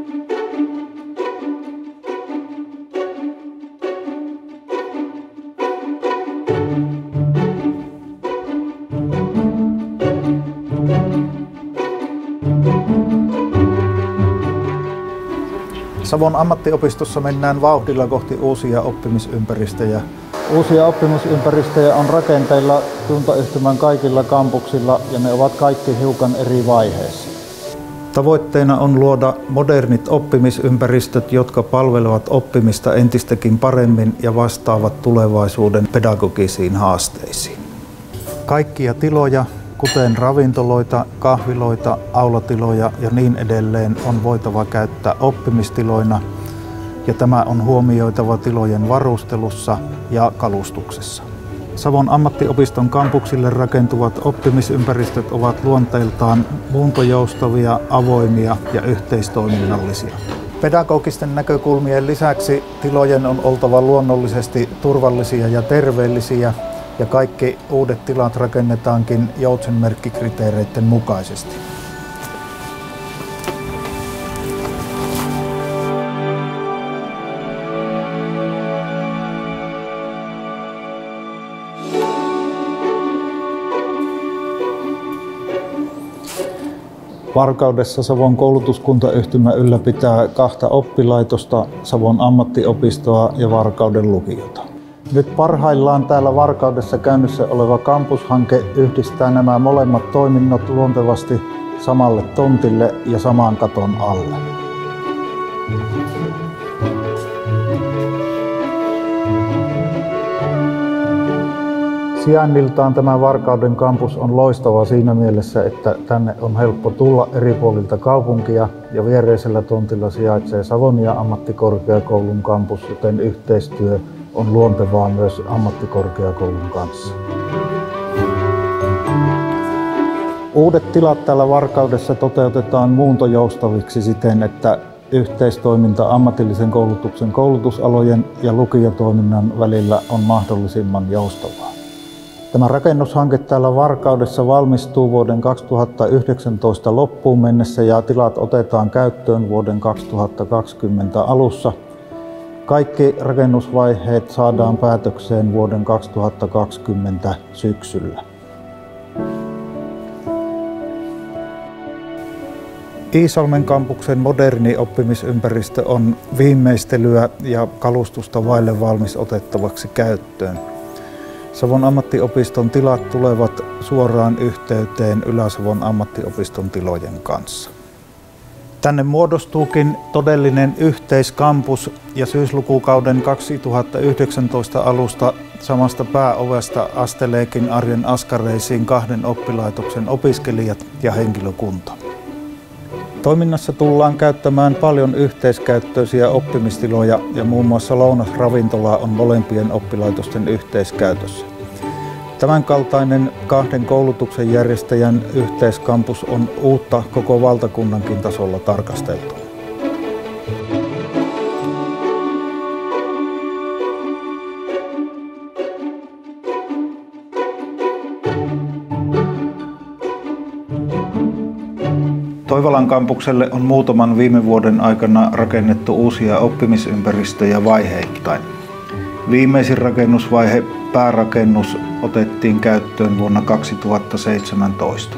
Savon ammattiopistossa mennään vauhdilla kohti uusia oppimisympäristöjä. Uusia oppimisympäristöjä on rakenteilla kuntayhtymän kaikilla kampuksilla ja ne ovat kaikki hiukan eri vaiheissa. Tavoitteena on luoda modernit oppimisympäristöt, jotka palvelevat oppimista entistäkin paremmin ja vastaavat tulevaisuuden pedagogisiin haasteisiin. Kaikkia tiloja, kuten ravintoloita, kahviloita, aulatiloja ja niin edelleen, on voitava käyttää oppimistiloina ja tämä on huomioitava tilojen varustelussa ja kalustuksessa. Savon ammattiopiston kampuksille rakentuvat oppimisympäristöt ovat luonteeltaan muuntojoustavia, avoimia ja yhteistoiminnallisia. Pedagogisten näkökulmien lisäksi tilojen on oltava luonnollisesti turvallisia ja terveellisiä ja kaikki uudet tilat rakennetaankin Joutsenmerkki-kriteereiden mukaisesti. Varkaudessa Savon koulutuskuntayhtymä ylläpitää 2 oppilaitosta, Savon ammattiopistoa ja Varkauden lukiota. Nyt parhaillaan täällä Varkaudessa käynnissä oleva kampushanke yhdistää nämä molemmat toiminnot luontevasti samalle tontille ja saman katon alle. Sijainniltaan tämä Varkauden kampus on loistava siinä mielessä, että tänne on helppo tulla eri puolilta kaupunkia ja viereisellä tontilla sijaitsee Savonia ammattikorkeakoulun kampus, joten yhteistyö on luontevaa myös ammattikorkeakoulun kanssa. Uudet tilat täällä Varkaudessa toteutetaan muuntojoustaviksi siten, että yhteistoiminta ammatillisen koulutuksen koulutusalojen ja lukiotoiminnan välillä on mahdollisimman joustavaa. Tämä rakennushanke täällä Varkaudessa valmistuu vuoden 2019 loppuun mennessä ja tilat otetaan käyttöön vuoden 2020 alussa. Kaikki rakennusvaiheet saadaan päätökseen vuoden 2020 syksyllä. Iisalmen kampuksen moderni oppimisympäristö on viimeistelyä ja kalustusta vaille valmis otettavaksi käyttöön. Savon ammattiopiston tilat tulevat suoraan yhteyteen Ylä-Savon ammattiopiston tilojen kanssa. Tänne muodostuukin todellinen yhteiskampus ja syyslukukauden 2019 alusta samasta pääovesta asteleekin arjen askareisiin 2 oppilaitoksen opiskelijat ja henkilökunta. Toiminnassa tullaan käyttämään paljon yhteiskäyttöisiä oppimistiloja ja muun muassa lounasravintola on molempien oppilaitosten yhteiskäytössä. Tämänkaltainen 2 koulutuksen järjestäjän yhteiskampus on uutta koko valtakunnankin tasolla tarkasteltu. Toivalan kampukselle on muutaman viime vuoden aikana rakennettu uusia oppimisympäristöjä vaiheittain. Viimeisin rakennusvaihe, päärakennus, otettiin käyttöön vuonna 2017.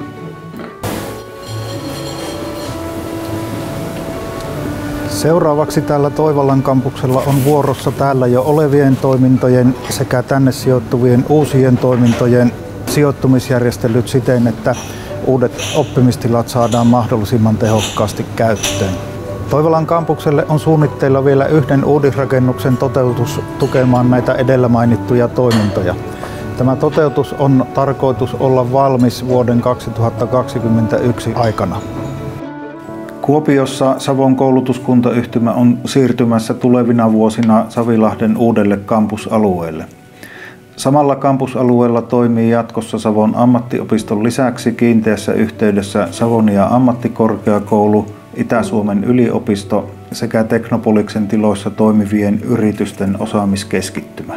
Seuraavaksi täällä Toivalan kampuksella on vuorossa täällä jo olevien toimintojen sekä tänne sijoittuvien uusien toimintojen sijoittumisjärjestelyt siten, että uudet oppimistilat saadaan mahdollisimman tehokkaasti käyttöön. Toivalan kampukselle on suunnitteilla vielä 1 uudisrakennuksen toteutus tukemaan näitä edellä mainittuja toimintoja. Tämä toteutus on tarkoitus olla valmis vuoden 2021 aikana. Kuopiossa Savon koulutuskuntayhtymä on siirtymässä tulevina vuosina Savilahden uudelle kampusalueelle. Samalla kampusalueella toimii jatkossa Savon ammattiopiston lisäksi kiinteässä yhteydessä Savonia ammattikorkeakoulu, Itä-Suomen yliopisto sekä Teknopoliksen tiloissa toimivien yritysten osaamiskeskittymä.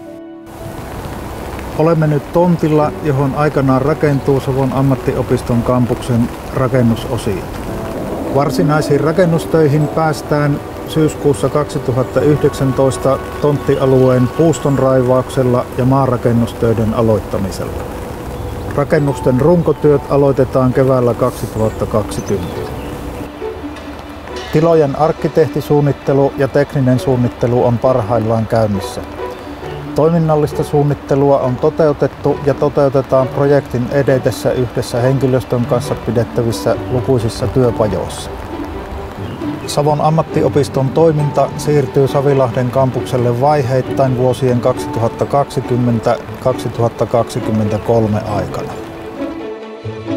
Olemme nyt tontilla, johon aikanaan rakentuu Savon ammattiopiston kampuksen rakennusosio. Varsinaisiin rakennustöihin päästään syyskuussa 2019 tonttialueen puuston raivauksella ja maanrakennustöiden aloittamisella. Rakennusten runkotyöt aloitetaan keväällä 2020. Tilojen arkkitehtisuunnittelu ja tekninen suunnittelu on parhaillaan käynnissä. Toiminnallista suunnittelua on toteutettu ja toteutetaan projektin edetessä yhdessä henkilöstön kanssa pidettävissä lukuisissa työpajoissa. Savon ammattiopiston toiminta siirtyy Savilahden kampukselle vaiheittain vuosien 2020-2023 aikana.